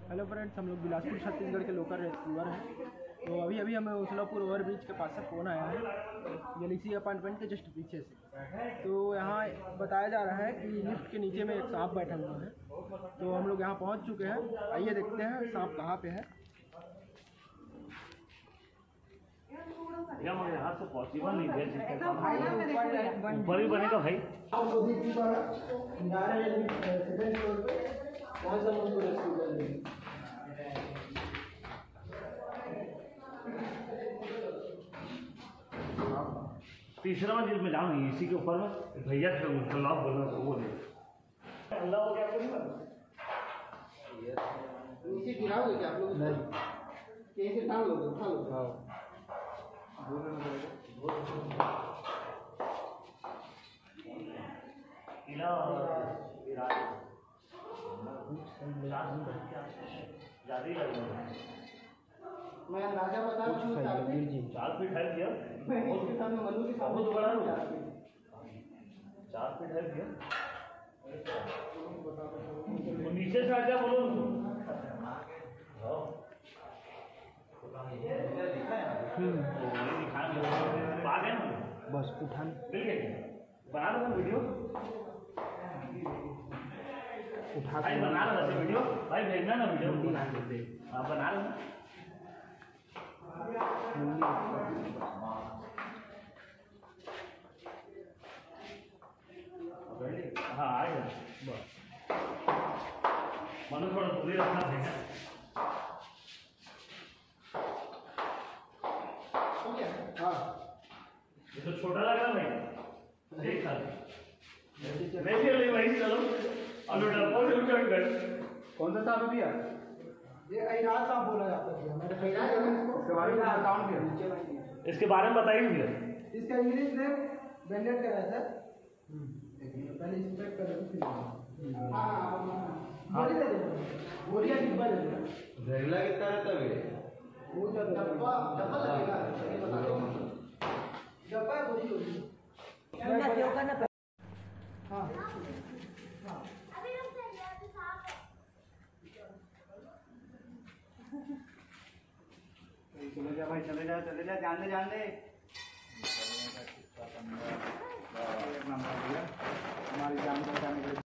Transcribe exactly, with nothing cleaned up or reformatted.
Hello friends, हम लोग बिलासपुर छत्तीसगढ़ के लोकल रेस्क्यूअर हैं। तो अभी अभी हमें उसलापुर ओवर ब्रिज के पास से फ़ोन आया है, गैलेक्सी अपार्टमेंट के जस्ट पीछे से। तो यहाँ बताया जा रहा है कि लिफ्ट के नीचे में एक सांप बैठा हुआ है। तो हम लोग यहाँ पहुँच चुके हैं, आइए देखते हैं सांप कहाँ पे है। मगर यहाँ से पॉसिबल नहीं है, ऊपर ही बनेगा भाई। तीसरा मंजिल में जाऊँ, इसी के ऊपर में भैया लॉक बोलना वो नहीं अल्लाह हो गया। नीचे गिराओगे क्या आप लोग? नहीं, कैसे टांग लोगे? उठा लो। हाँ, मैं राजा बता रहा हूँ, चार फीट है क्या? मैं इसके सामने मनु के सामने तो बड़ा चार फीट है क्या? नीचे से आजा बोलो। बस उठान बना दो वीडियो, उठा भाई बना लो ना वीडियो, भाई भेजना ना वीडियो बना दे। आप बना लो। हाँ आएगा बस, मनु थोड़ा दूरी रखना भैया। हाँ, ये तो छोटा लग रहा भाई, देख खा नहीं चल भाई, चलो कौन सा सांप दिया? ये अहिराज सांप बोला जाता है। मैंने अहिराज इसके बारे में अकाउंट किया, इसके बारे में बताइए भैया। इसका इंग्लिश नेम बेंडेड का रहता है। पहले इंस्पेक्ट कर लो। हाँ हाँ, गोली दे दो, गोलियां डिब्बा दे दो। जहरीला कितना रहता है? वो जब डब्बा डब्बा लगेगा, ये बता दो। डब्बा है, गोली होगी। मैं क्या करना? हाँ हाँ, अभी रुक जाइए, अभी सांप है। चले जा भाई, चले जा चले जा, जान दे जान दे। हमारी जान बचाने के लिए